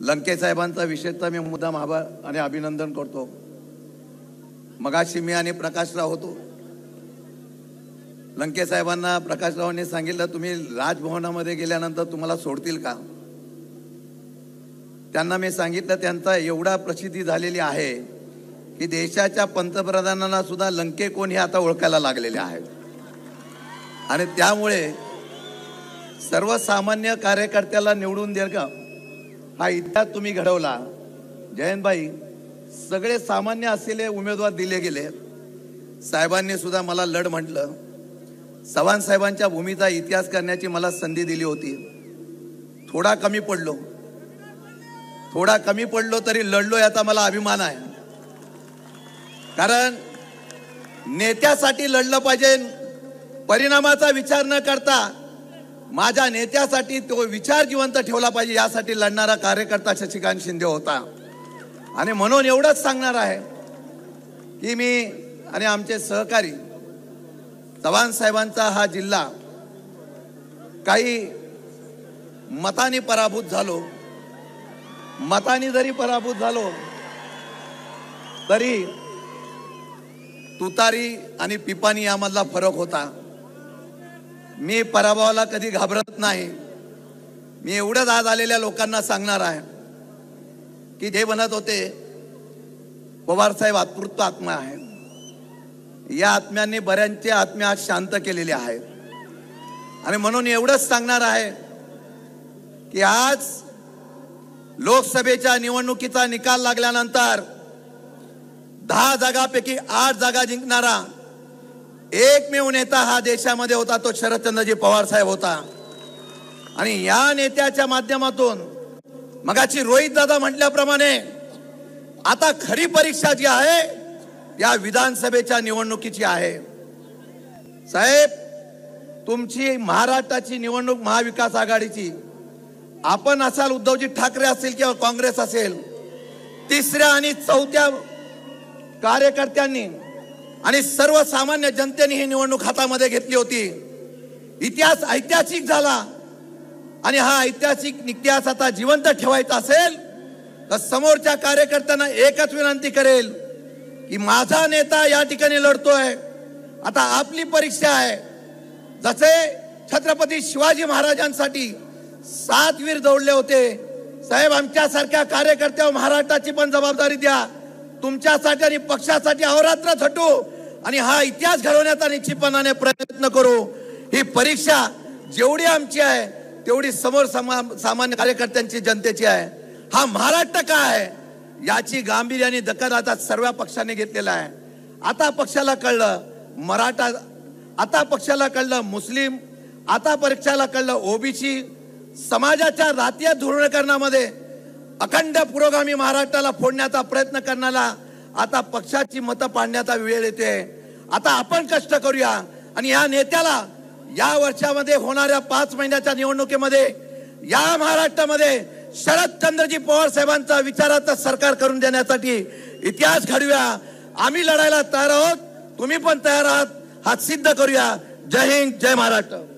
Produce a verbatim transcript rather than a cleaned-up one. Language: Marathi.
लंके साहेबांचा विशेषतः मी मुद्दाम आभार आणि अभिनंदन करतो। मगाशी मी आणि प्रकाशराव होतो, लंके साहेबांना प्रकाशरावांनी सांगितलं तुम्ही राजभवनामध्ये गेल्यानंतर तुम्हाला सोडतील का? त्यांना मी सांगितलं त्यांचा एवढा प्रसिद्धी झालेली आहे की देशाच्या पंतप्रधानांना सुद्धा लंके कोण हे आता ओळखायला लागलेले आहेत आणि त्यामुळे सर्वसामान्य कार्यकर्त्याला निवडून द्या का हा इतिहास तुम्ही घडवला। जयंतभाई, सगळे सामान्य असलेले उमेदवार दिले गेले। साहेबांनी सुद्धा मला लढ म्हटलं, चव्हाण साहेबांच्या भूमीचा इतिहास करण्याची मला संधी दिली होती। थोडा कमी पडलो थोडा कमी पडलो तरी लढलो याचा मला अभिमान आहे, कारण नेत्यासाठी लढलं पाहिजे। परिणामाचा विचार न करता माझ्या नेत्यासाठी तो विचार जिवंत ठेवला पाहिजे यासाठी लढणारा कार्यकर्ता शशिकांत शिंदे होता। आणि म्हणून एवढंच सांगणार आहे की मी आणि आमचे सहकारी चव्हाण साहेबांचा हा जिल्हा काही मताने पराभूत झालो मताने जरी पराभूत झालो तरी तुतारी आणि पिपाणी यामधला फरक होता। मी पराभवाला कधी घाबरत नाही। मी एवढंच आज आलेल्या लोकांना सांगणार आहे की जे म्हणत होते पवार साहेब आत्मृत आत्मा आहे, या आत्म्यांनी बऱ्यांचे आत्मे आज शांत केलेले आहेत। आणि म्हणून एवढंच सांगणार आहे की आज लोकसभेच्या निवडणुकीचा निकाल लागल्यानंतर दहा जागांपैकी आठ जागा जिंकणारा एकमेव नेता हा देशामध्ये होता, तो शरदचंद्रजी पवार साहेब होता। आणि या नेत्याच्या माध्यमातून मगाची रोहित दादा म्हटल्याप्रमाणे आता खरी परीक्षा जी आहे या विधानसभेच्या निवडणुकीची आहे। साहेब, तुमची महाराष्ट्राची निवडणूक महाविकास आघाडीची, आपण असाल उद्धवजी ठाकरे असेल किंवा काँग्रेस असेल, तिसऱ्या आणि चौथ्या कार्यकर्त्यांनी आणि सर्वसामान्य जनतेने ही निवडणूक हातामध्ये घेतली होती। इतिहास ऐतिहासिक झाला आणि हा ऐतिहासिक इतिहास आता जिवंत ठेवायचा असेल तर समोरच्या कार्यकर्त्यांना एकच विनंती करेल की माझा नेता या ठिकाणी लढतोय, आता आपली परीक्षा आहे। जसे छत्रपती शिवाजी महाराजांसाठी सात वीर दौडले होते, साहेब आमच्यासारख्या कार्यकर्त्यावर महाराष्ट्राची पण जबाबदारी द्या। तुमच्यासाठी आणि पक्षासाठी अहोरात्र झटू आणि हा इतिहास घडवण्याचा निश्चितपणाने प्रयत्न करू। ही परीक्षा जेवढी आमची आहे तेवढी समोर सामान्य कार्यकर्त्यांची जनतेची आहे। हा महाराष्ट्र काय आहे याची गांभीर्याने दखल आता सर्व पक्षांनी घेतलेला आहे। आता पक्षाला कळलं मराठा, आता पक्षाला कळलं मुस्लिम, आता पक्षाला कळलं ओबीसी समाजाच्या राजकीय धोरणीकरणामध्ये अखंड पुरोगामी महाराष्ट्राला फोडण्याचा प्रयत्न करण्याला आता पक्षाची मतं पाडण्याचा वेळ येते। आता आपण कष्ट करूया आणि या नेत्याला या वर्षामध्ये होणाऱ्या पाच महिन्याच्या निवडणुकीमध्ये या महाराष्ट्रामध्ये शरदचंद्रजी पवार साहेबांचा विचाराचं सरकार करून देण्यासाठी इतिहास घडूया। आम्ही लढायला तयार आहोत, तुम्ही पण तयार आहात, हा सिद्ध करूया। जय हिंद, जय महाराष्ट्र।